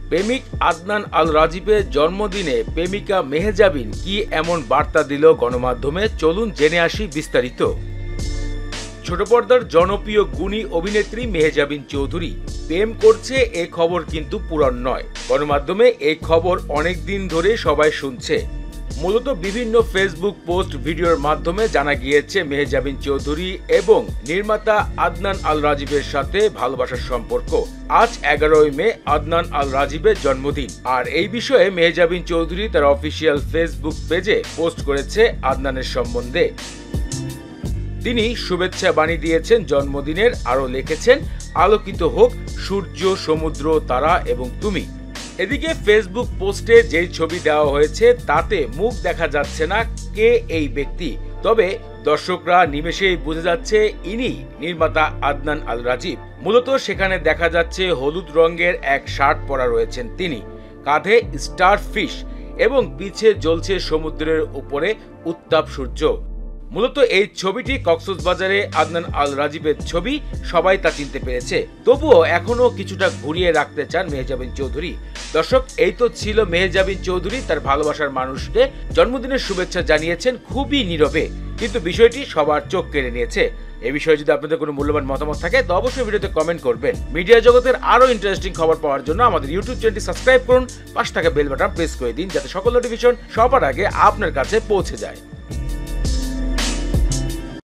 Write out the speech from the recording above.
প্রেমিক আদনান আল রাজীবের জন্মদিনে প্রেমিকা মেহজাবিন কি এমন বার্তা দিল গণমাধ্যমে, চলুন জেনে আসি বিস্তারিত। ছোট পর্দার জনপ্রিয় গুণী অভিনেত্রী মেহজাবিন চৌধুরী প্রেম করছে, এ খবর কিন্তু পুরান নয়। গণমাধ্যমে এই খবর অনেকদিন ধরে সবাই শুনছে। মূলত বিভিন্ন ফেসবুক পোস্ট ভিডিওর মাধ্যমে জানা গিয়েছে মেহজাবিন চৌধুরী এবং নির্মাতা আদনান আল রাজীবের সাথে ভালোবাসার সম্পর্ক। আজ 11ই মে আদনান আল রাজীবের জন্মদিন, আর এই বিষয়ে মেহজাবিন চৌধুরী তার অফিসিয়াল ফেসবুক পেজে পোস্ট করেছে আদনানের সম্বন্ধে। তিনি শুভেচ্ছা বাণী দিয়েছেন জন্মদিনের, আরও লিখেছেন আলোকিত হোক সূর্য, সমুদ্র, তারা এবং তুমি। এদিকে ফেসবুক পোস্টে যেই ছবি দেওয়া হয়েছে তাতে মুখ দেখা যাচ্ছে না কে এই ব্যক্তি, তবে দর্শকরা নিমেষেই বুঝে যাচ্ছে ইনি নির্মাতা আদনান আল রাজীব। মূলত সেখানে দেখা যাচ্ছে হলুদ রঙের এক শার্ট পরা রয়েছেন তিনি, কাঁধে স্টার ফিশ এবং পিছে জ্বলছে সমুদ্রের উপরে উত্তাপ সূর্য। মূলত এই ছবিটি কক্সবাজারে আদনান আল রাজীবের ছবি, সবাই তা চিনতে পেরেছে। তবুও এখনো কিছুটা ঘুরিয়ে রাখতে চান মেহজাবিন চৌধুরী। দর্শক, এই তো ছিল মেহজাবিন চৌধুরী তার ভালোবাসার মানুষকে জন্মদিনের শুভেচ্ছা জানিয়েছেন খুবই নীরবে, কিন্তু বিষয়টি সবার চোখ কেড়ে নিয়েছে। এই বিষয়ে যদি আপনাদের কোনো মূল্যবান মতামত থাকে তো অবশ্যই ভিডিওতে কমেন্ট করবেন। মিডিয়া জগতের আরো ইন্টারেস্টিং খবর পাওয়ার জন্য আমাদের ইউটিউব চ্যানেলটি সাবস্ক্রাইব করুন, পাশে থাকা বেল বাটন প্রেস করে দিন যাতে সকল নোটিফিকেশন সবার আগে আপনার কাছে পৌঁছে যায়।